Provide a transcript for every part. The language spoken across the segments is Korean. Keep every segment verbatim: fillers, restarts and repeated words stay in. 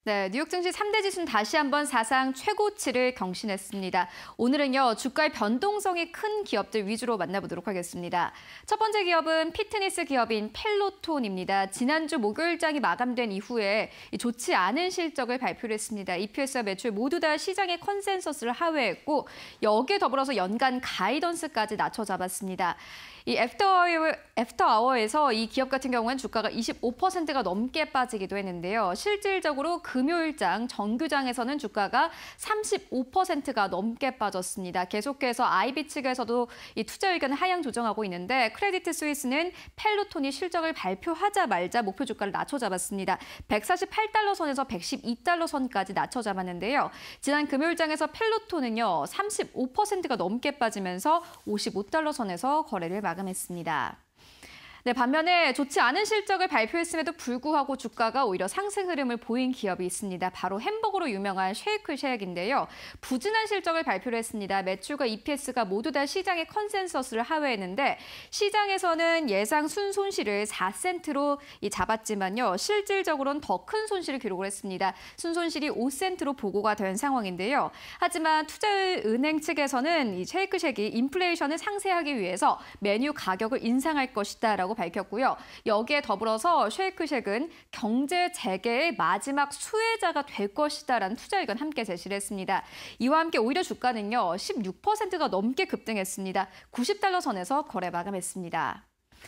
네, 뉴욕 증시 삼 대 지수는 다시 한번 사상 최고치를 경신했습니다. 오늘은요, 주가의 변동성이 큰 기업들 위주로 만나보도록 하겠습니다. 첫 번째 기업은 피트니스 기업인 펠로톤입니다. 지난주 목요일장이 마감된 이후에 좋지 않은 실적을 발표를 했습니다. 이피에스와 매출 모두 다 시장의 컨센서스를 하회했고, 여기에 더불어서 연간 가이던스까지 낮춰 잡았습니다. 이 애프터아워, 애프터아워에서 이 기업 같은 경우는 주가가 이십오 퍼센트가 넘게 빠지기도 했는데요. 실질적으로 금요일장, 정규장에서는 주가가 삼십오 퍼센트가 넘게 빠졌습니다. 계속해서 아이비 측에서도 이 투자 의견을 하향 조정하고 있는데 크레디트 스위스는 펠로톤이 실적을 발표하자마자 목표 주가를 낮춰 잡았습니다. 백사십팔 달러 선에서 백십이 달러 선까지 낮춰 잡았는데요. 지난 금요일장에서 펠로톤은요, 삼십오 퍼센트가 넘게 빠지면서 오십오 달러 선에서 거래를 마감했습니다. 네, 반면에 좋지 않은 실적을 발표했음에도 불구하고 주가가 오히려 상승 흐름을 보인 기업이 있습니다. 바로 햄버거로 유명한 쉐이크쉑인데요. 부진한 실적을 발표를 했습니다. 매출과 이피에스가 모두 다 시장의 컨센서스를 하회했는데 시장에서는 예상 순손실을 사 센트로 잡았지만요. 실질적으로는 더 큰 손실을 기록을 했습니다. 순손실이 오 센트로 보고가 된 상황인데요. 하지만 투자은행 측에서는 이 쉐이크쉑이 인플레이션을 상쇄하기 위해서 메뉴 가격을 인상할 것이다라고 밝혔고요. 여기에 더불어서 쉐이크쉑은 경제 재개의 마지막 수혜자가 될 것이다라는 투자 의견 함께 제시를 했습니다. 이와 함께 오히려 주가는요, 십육 퍼센트가 넘게 급등했습니다. 구십 달러 선에서 거래 마감했습니다.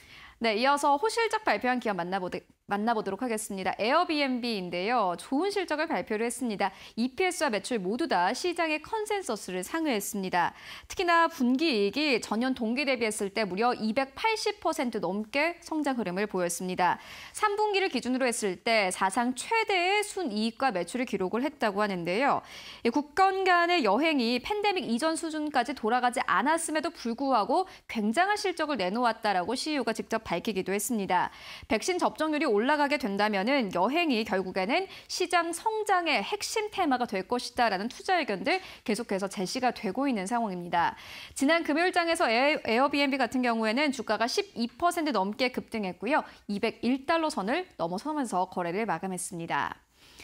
네, 이어서 호실적 발표한 기업 만나보도록 만나보도록 하겠습니다. 에어비앤비인데요. 좋은 실적을 발표를 했습니다. 이피에스와 매출 모두 다 시장의 컨센서스를 상회했습니다. 특히나 분기이익이 전년 동기 대비했을 때 무려 이백팔십 퍼센트 넘게 성장 흐름을 보였습니다. 삼 분기를 기준으로 했을 때 사상 최대의 순이익과 매출을 기록을 했다고 하는데요. 국가 간의 여행이 팬데믹 이전 수준까지 돌아가지 않았음에도 불구하고 굉장한 실적을 내놓았다라고 씨이오가 직접 밝히기도 했습니다. 백신 접종률이 올라가게 된다면은 여행이 결국에는 시장 성장의 핵심 테마가 될 것이다라는 투자 의견들 계속해서 제시가 되고 있는 상황입니다. 지난 금요일장에서 에어, 에어비앤비 같은 경우에는 주가가 십이 퍼센트 넘게 급등했고요. 이백일 달러 선을 넘어서면서 거래를 마감했습니다.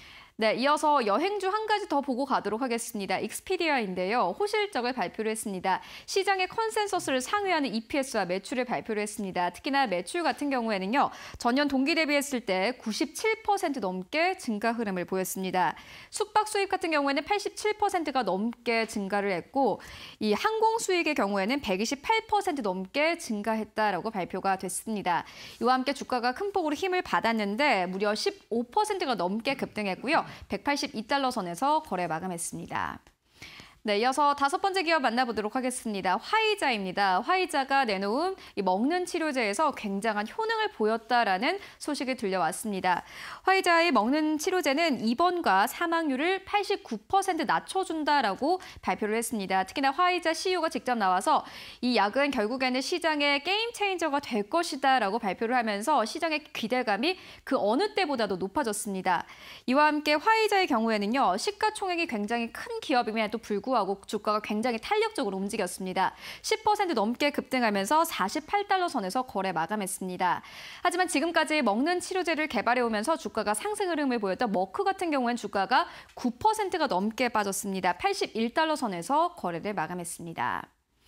네, 이어서 여행주 한 가지 더 보고 가도록 하겠습니다. 익스피디아인데요. 호실적을 발표를 했습니다. 시장의 컨센서스를 상회하는 이피에스와 매출을 발표를 했습니다. 특히나 매출 같은 경우에는요, 전년 동기 대비했을 때 구십칠 퍼센트 넘게 증가 흐름을 보였습니다. 숙박 수입 같은 경우에는 팔십칠 퍼센트가 넘게 증가를 했고, 이 항공 수익의 경우에는 백이십팔 퍼센트 넘게 증가했다라고 발표가 됐습니다. 이와 함께 주가가 큰 폭으로 힘을 받았는데 무려 십오 퍼센트가 넘게 급등했고요. 백팔십이 달러 선에서 거래 마감했습니다. 네, 이어서 다섯 번째 기업 만나보도록 하겠습니다. 화이자입니다. 화이자가 내놓은 이 먹는 치료제에서 굉장한 효능을 보였다라는 소식이 들려왔습니다. 화이자의 먹는 치료제는 입원과 사망률을 팔십구 퍼센트 낮춰준다라고 발표를 했습니다. 특히나 화이자 씨이오가 직접 나와서 이 약은 결국에는 시장의 게임 체인저가 될 것이다라고 발표를 하면서 시장의 기대감이 그 어느 때보다도 높아졌습니다. 이와 함께 화이자의 경우에는요, 시가총액이 굉장히 큰 기업임에도 불구하고 하고 주가가 굉장히 탄력적으로 움직였습니다. 십 퍼센트 넘게 급등하면서 사십팔 달러 선에서 거래 마감했습니다. 하지만 지금까지 먹는 치료제를 개발해오면서 주가가 상승 흐름을 보였던 머크 같은 경우엔 주가가 구 퍼센트가 넘게 빠졌습니다. 팔십일 달러 선에서 거래를 마감했습니다.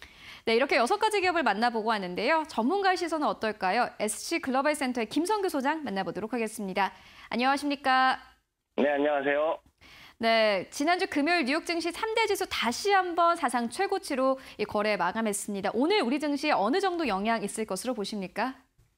네, 이렇게 여섯 가지 기업을 만나보고 하는데요. 전문가의 시선은 어떨까요? 에스씨 글로벌 센터의 김성규 소장 만나보도록 하겠습니다. 안녕하십니까? 네, 안녕하세요. 네, 지난주 금요일 뉴욕 증시 삼 대 지수 다시 한번 사상 최고치로 이 거래 마감했습니다. 오늘 우리 증시에 어느 정도 영향 있을 것으로 보십니까?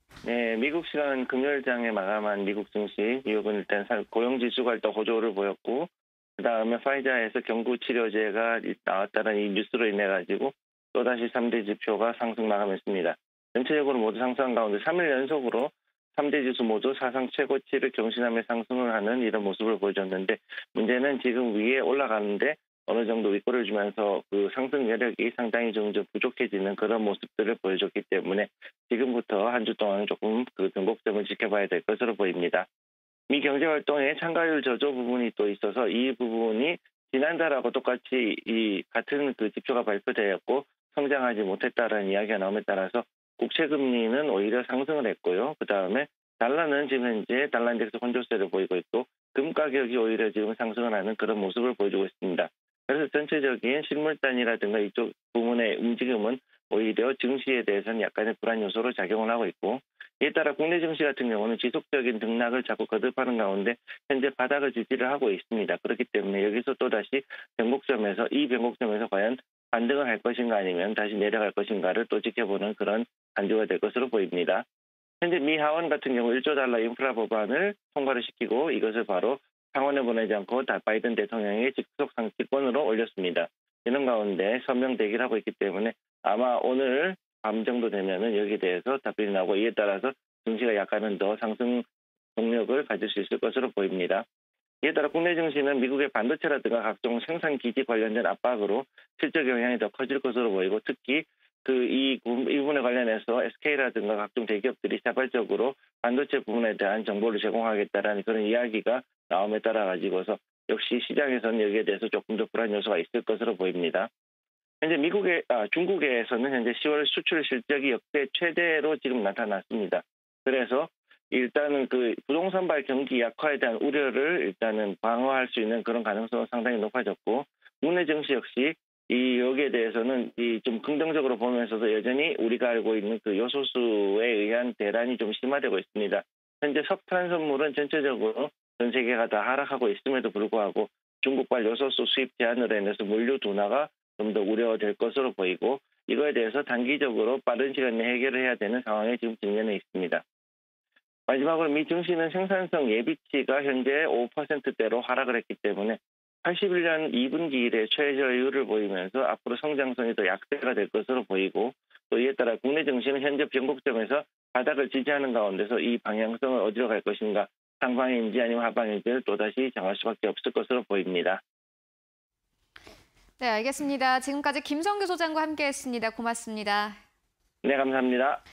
네, 미국 시간 금요일장에 마감한 미국 증시, 뉴욕은 일단 고용지수가 일단 호조를 보였고, 그다음에 파이자에서 경구 치료제가 나왔다는 이 뉴스로 인해 가지고 또다시 삼 대 지표가 상승 마감했습니다. 전체적으로 모두 상승한 가운데 삼 일 연속으로 삼 대 지수 모두 사상 최고치를 경신하며 상승을 하는 이런 모습을 보여줬는데, 문제는 지금 위에 올라가는데 어느 정도 윗골을 주면서 그 상승 여력이 상당히 좀 부족해지는 그런 모습들을 보여줬기 때문에 지금부터 한 주 동안 조금 그 변곡점을 지켜봐야 될 것으로 보입니다. 미 경제활동의 참가율 저조 부분이 또 있어서 이 부분이 지난달하고 똑같이 이 같은 그 지표가 발표되었고 성장하지 못했다는 이야기가 나옴에 따라서 국채금리는 오히려 상승을 했고요. 그다음에 달러는 지금 현재 달러 인덱스 혼조세를 보이고 있고 금 가격이 오히려 지금 상승을 하는 그런 모습을 보여주고 있습니다. 그래서 전체적인 실물단이라든가 이쪽 부문의 움직임은 오히려 증시에 대해서는 약간의 불안 요소로 작용을 하고 있고, 이에 따라 국내 증시 같은 경우는 지속적인 등락을 자꾸 거듭하는 가운데 현재 바닥을 지지를 하고 있습니다. 그렇기 때문에 여기서 또다시 변곡점에서 이 변곡점에서 과연 반등을 할 것인가 아니면 다시 내려갈 것인가를 또 지켜보는 그런 한 주가 될 것으로 보입니다. 현재 미 하원 같은 경우 일조 달러 인프라 법안을 통과를 시키고 이것을 바로 상원에 보내지 않고 바이든 대통령의 직속 상기권으로 올렸습니다. 이런 가운데 서명 대기를 하고 있기 때문에 아마 오늘 밤 정도 되면은 여기에 대해서 답변이 나오고, 이에 따라서 증시가 약간은 더 상승 동력을 가질 수 있을 것으로 보입니다. 이에 따라 국내 증시는 미국의 반도체라든가 각종 생산 기지 관련된 압박으로 실적 영향이 더 커질 것으로 보이고, 특히 그 이 부분에 관련해서 에스케이라든가 각종 대기업들이 자발적으로 반도체 부분에 대한 정보를 제공하겠다라는 그런 이야기가 나옴에 따라 가지고서 역시 시장에서는 여기에 대해서 조금 더 불안 요소가 있을 것으로 보입니다. 현재 미국의 아, 중국에서는 현재 시월 수출 실적이 역대 최대로 지금 나타났습니다. 그래서 일단은 그 부동산발 경기 약화에 대한 우려를 일단은 방어할 수 있는 그런 가능성은 상당히 높아졌고, 국내 증시 역시 이 여기에 대해서는 이 좀 긍정적으로 보면서도 여전히 우리가 알고 있는 그 요소수에 의한 대란이 좀 심화되고 있습니다. 현재 석탄 선물은 전체적으로 전 세계가 다 하락하고 있음에도 불구하고 중국발 요소수 수입 제한으로 인해서 물류 둔화가 좀 더 우려될 것으로 보이고, 이거에 대해서 단기적으로 빠른 시간 내에 해결을 해야 되는 상황에 지금 직면해 있습니다. 마지막으로 미 증시는 생산성 예비치가 현재 오 퍼센트대로 하락을 했기 때문에 팔십일 년 이 분기 이래 최저율을 보이면서 앞으로 성장성이 더 약세가 될 것으로 보이고, 또 이에 따라 국내 증시는 현재 변곡점에서 바닥을 지지하는 가운데서 이 방향성을 어디로 갈 것인가, 상방인지 아니면 하방인지를 또다시 정할 수밖에 없을 것으로 보입니다. 네, 알겠습니다. 지금까지 김성규 소장과 함께했습니다. 고맙습니다. 네, 감사합니다.